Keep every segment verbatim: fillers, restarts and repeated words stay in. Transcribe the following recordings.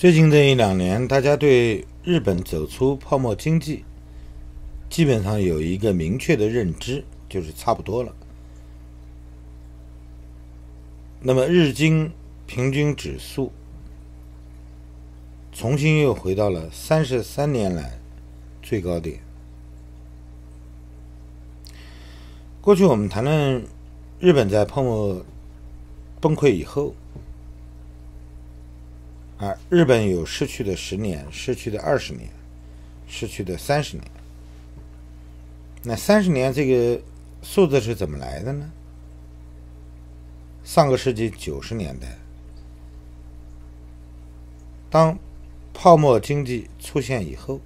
最近这一两年，大家对日本走出泡沫经济基本上有一个明确的认知，就是差不多了。那么日经平均指数重新又回到了三十三年来最高点。过去我们谈论日本在泡沫崩溃以后啊，日本有失去的十年，失去的二十年，失去的三十年。那三十年这个数字是怎么来的呢？上个世纪九十年代，当泡沫经济出现以后，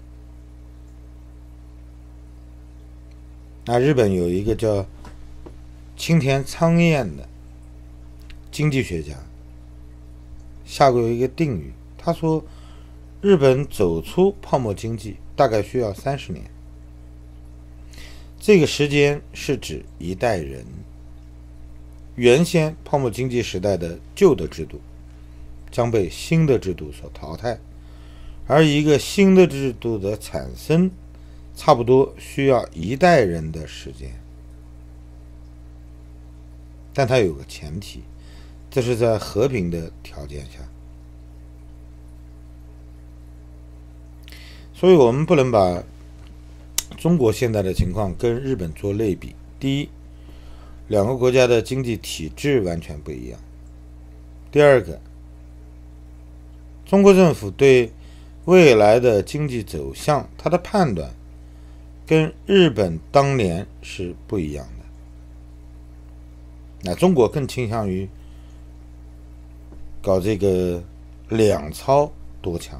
那日本有一个叫青田昌彦的经济学家下过一个定语，他说日本走出泡沫经济大概需要三十年，这个时间是指一代人。原先泡沫经济时代的旧的制度将被新的制度所淘汰，而一个新的制度的产生差不多需要一代人的时间。但它有个前提，这是在和平的条件下。所以我们不能把中国现在的情况跟日本做类比。第一，两个国家的经济体制完全不一样。第二个，中国政府对未来的经济走向，它的判断跟日本当年是不一样的。那中国更倾向于搞这个两超多强。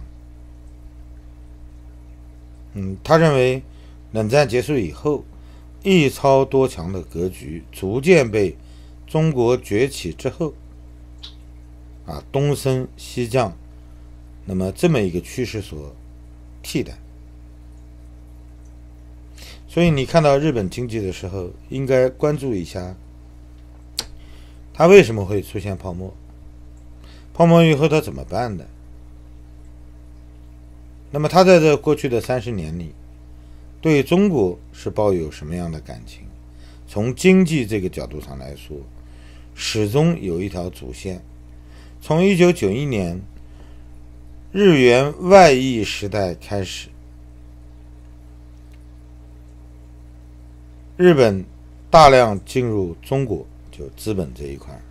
嗯，他认为冷战结束以后，一超多强的格局逐渐被中国崛起之后啊东升西降，那么这么一个趋势所替代。所以你看到日本经济的时候，应该关注一下它为什么会出现泡沫，泡沫以后它怎么办的。那么他在这过去的三十年里对中国是抱有什么样的感情？从经济这个角度上来说，始终有一条主线。从一九九一年日元外溢时代开始，日本大量进入中国，就资本这一块。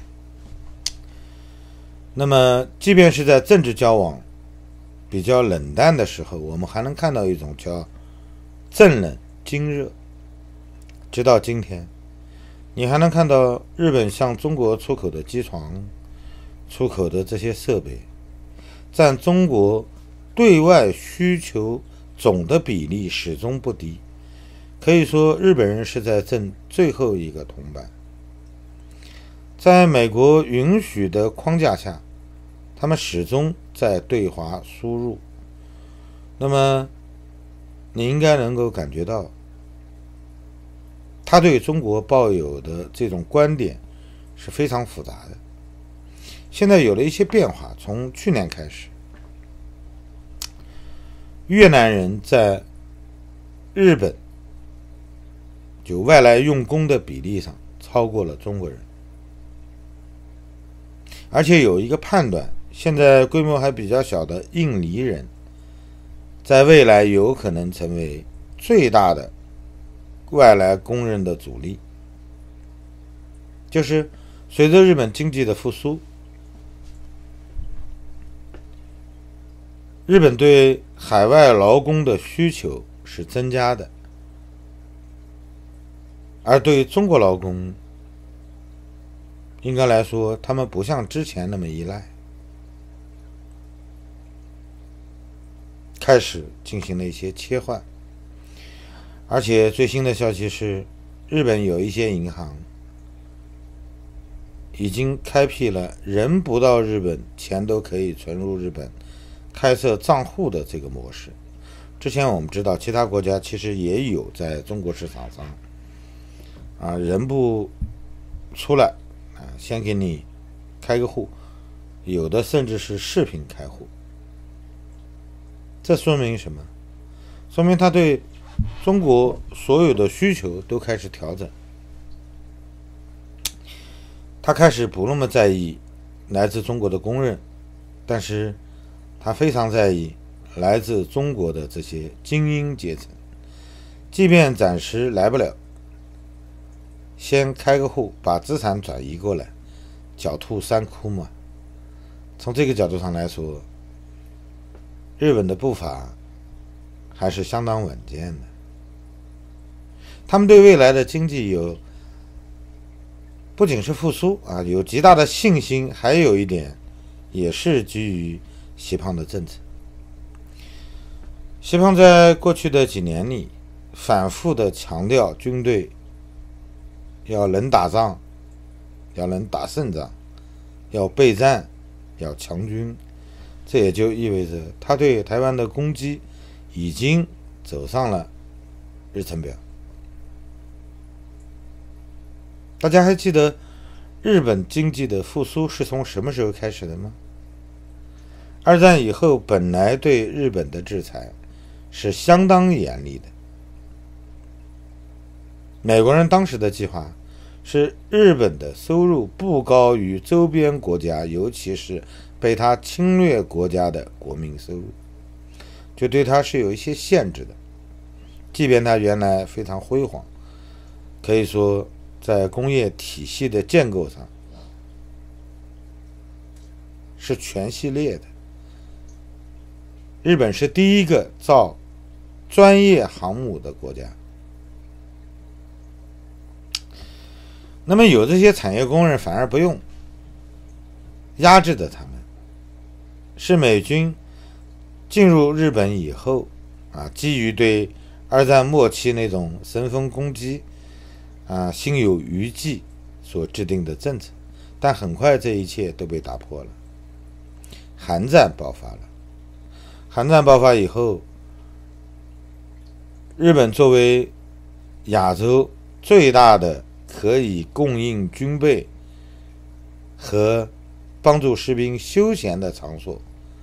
那么即便是在政治交往比较冷淡的时候，我们还能看到一种叫政冷经热。直到今天，你还能看到日本向中国出口的机床、出口的这些设备占中国对外需求总的比例始终不低，可以说日本人是在挣最后一个铜板。在美国允许的框架下，他们始终在对华输入。那么你应该能够感觉到他对中国抱有的这种观点是非常复杂的。现在有了一些变化，从去年开始，越南人在日本就外来用工的比例上超过了中国人，而且有一个判断，现在规模还比较小的印尼人在未来有可能成为最大的外来工人的主力。就是随着日本经济的复苏，日本对海外劳工的需求是增加的，而对中国劳工应该来说，他们不像之前那么依赖，开始进行了一些切换。而且最新的消息是，日本有一些银行已经开辟了人不到日本钱都可以存入日本开设账户的这个模式。之前我们知道其他国家其实也有在中国市场上啊，人不出来啊，先给你开个户，有的甚至是视频开户这说明什么？说明他对中国所有的需求都开始调整，他开始不那么在意来自中国的公认，但是他非常在意来自中国的这些精英阶层，即便暂时来不了，先开个户，把资产转移过来，狡兔三窟嘛。从这个角度上来说，日本的步伐还是相当稳健的。他们对未来的经济有不仅是复苏啊，有极大的信心，还有一点也是基于习胖的政策。习胖在过去的几年里反复的强调军队要能打仗，要能打胜仗，要备战，要强军，这也就意味着他对台湾的攻击已经走上了日程表。大家还记得日本经济的复苏是从什么时候开始的吗？二战以后，本来对日本的制裁是相当严厉的。美国人当时的计划是日本的收入不高于周边国家，尤其是被他侵略国家的国民收入，就对他是有一些限制的。即便他原来非常辉煌，可以说在工业体系的建构上是全系列的。日本是第一个造专业航母的国家，那么有这些产业工人反而不用，压制着他们。是美军进入日本以后啊，基于对二战末期那种神风攻击啊心有余悸所制定的政策，但很快这一切都被打破了。韩战爆发了，韩战爆发以后，日本作为亚洲最大的可以供应军备和帮助士兵休闲的场所，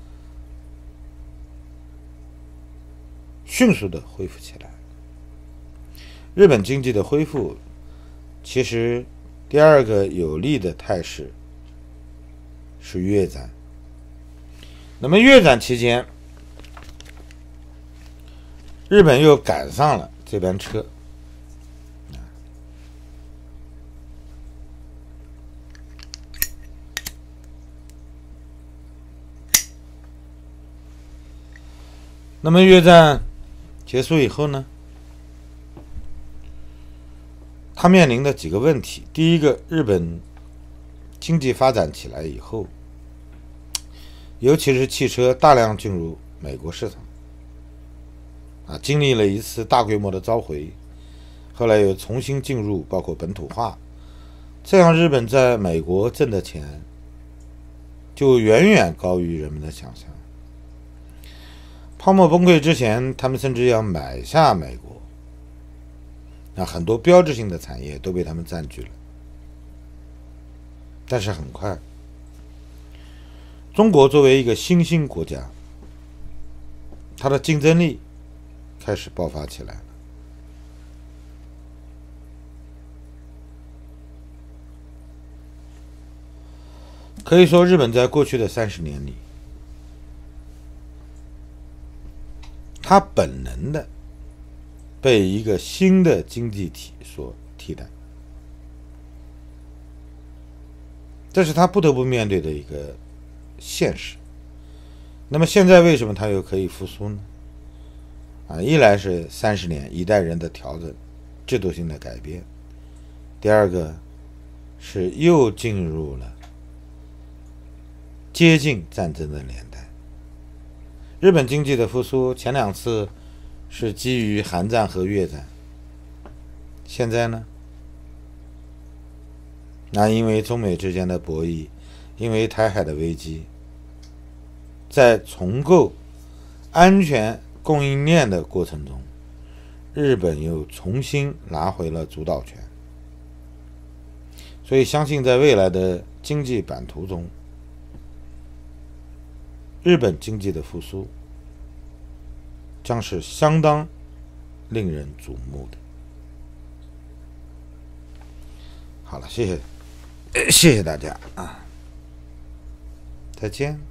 迅速的恢复起来。日本经济的恢复，其实第二个有利的态势是越战。那么越战期间，日本又赶上了这班车。那么越战结束以后呢，他面临的几个问题。第一个，日本经济发展起来以后，尤其是汽车大量进入美国市场啊，经历了一次大规模的召回，后来又重新进入，包括本土化，这样日本在美国挣的钱就远远高于人们的想象。泡沫崩溃之前，他们甚至要买下美国，那很多标志性的产业都被他们占据了。但是很快，中国作为一个新兴国家，它的竞争力开始爆发起来了。可以说，日本在过去的三十年里，它本能的被一个新的经济体所替代，这是他不得不面对的一个现实。那么现在为什么他又可以复苏呢？啊，一来是三十年一代人的调整，制度性的改变；第二个是又进入了接近战争的年代。日本经济的复苏，前两次是基于韩战和越战，现在呢？那因为中美之间的博弈，因为台海的危机，在重构安全供应链的过程中，日本又重新拿回了主导权。所以相信在未来的经济版图中，日本经济的复苏将是相当令人瞩目的。好了，谢谢，谢谢大家啊，再见。